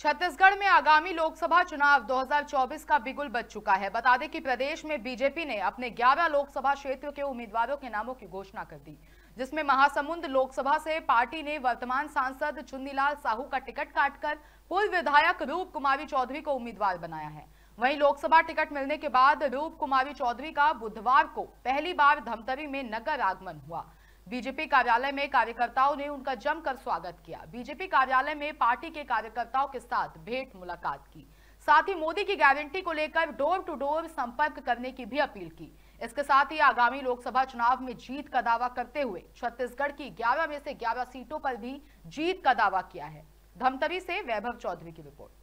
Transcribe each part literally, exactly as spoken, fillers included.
छत्तीसगढ़ में आगामी लोकसभा चुनाव दो हज़ार चौबीस का बिगुल बज चुका है। बता दें कि प्रदेश में बीजेपी ने अपने ग्यारह लोकसभा क्षेत्रों के उम्मीदवारों के नामों की घोषणा कर दी, जिसमें महासमुंद लोकसभा से पार्टी ने वर्तमान सांसद चुन्नीलाल साहू का टिकट काटकर पूर्व विधायक रूप कुमारी चौधरी को उम्मीदवार बनाया है। वहीं लोकसभा टिकट मिलने के बाद रूप कुमारी चौधरी का बुधवार को पहली बार धमतरी में नगर आगमन हुआ। बीजेपी कार्यालय में कार्यकर्ताओं ने उनका जमकर स्वागत किया। बीजेपी कार्यालय में पार्टी के कार्यकर्ताओं के साथ भेंट मुलाकात की, साथ ही मोदी की गारंटी को लेकर डोर टू डोर संपर्क करने की भी अपील की। इसके साथ ही आगामी लोकसभा चुनाव में जीत का दावा करते हुए छत्तीसगढ़ की ग्यारह में से ग्यारह सीटों पर भी जीत का दावा किया है। धमतरी से वैभव चौधरी की रिपोर्ट।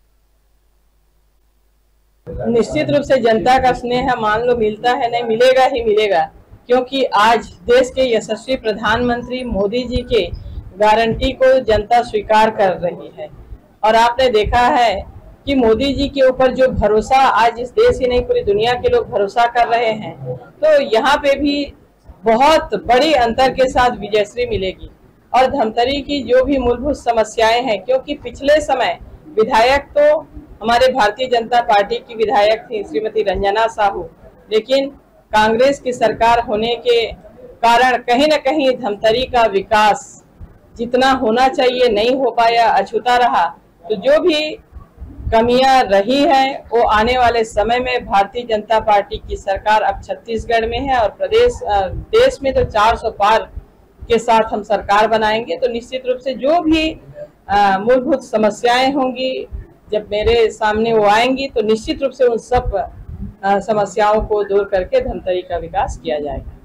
निश्चित रूप से जनता का स्नेह मान लो मिलता है, नहीं मिलेगा ही मिलेगा, क्योंकि आज देश के यशस्वी प्रधानमंत्री मोदी जी के गारंटी को जनता स्वीकार कर रही है। और आपने देखा है कि मोदी जी के ऊपर जो भरोसा आज इस देश ही नहीं पूरी दुनिया के लोग भरोसा कर रहे हैं, तो यहाँ पे भी बहुत बड़ी अंतर के साथ विजयश्री मिलेगी। और धमतरी की जो भी मूलभूत समस्याएं हैं, क्योंकि पिछले समय विधायक तो हमारे भारतीय जनता पार्टी की विधायक थी श्रीमती रंजना साहू, लेकिन कांग्रेस की सरकार होने के कारण कहीं न कहीं धमतरी का विकास जितना होना चाहिए नहीं हो पाया, अछूता रहा। तो जो भी कमियां रही हैं वो आने वाले समय में भारतीय जनता पार्टी की सरकार अब छत्तीसगढ़ में है और प्रदेश देश में तो चार सौ पार के साथ हम सरकार बनाएंगे। तो निश्चित रूप से जो भी मूलभूत समस्याएं होंगी जब मेरे सामने वो आएंगी, तो निश्चित रूप से उन सब समस्याओं को दूर करके धमतरी का विकास किया जाएगा।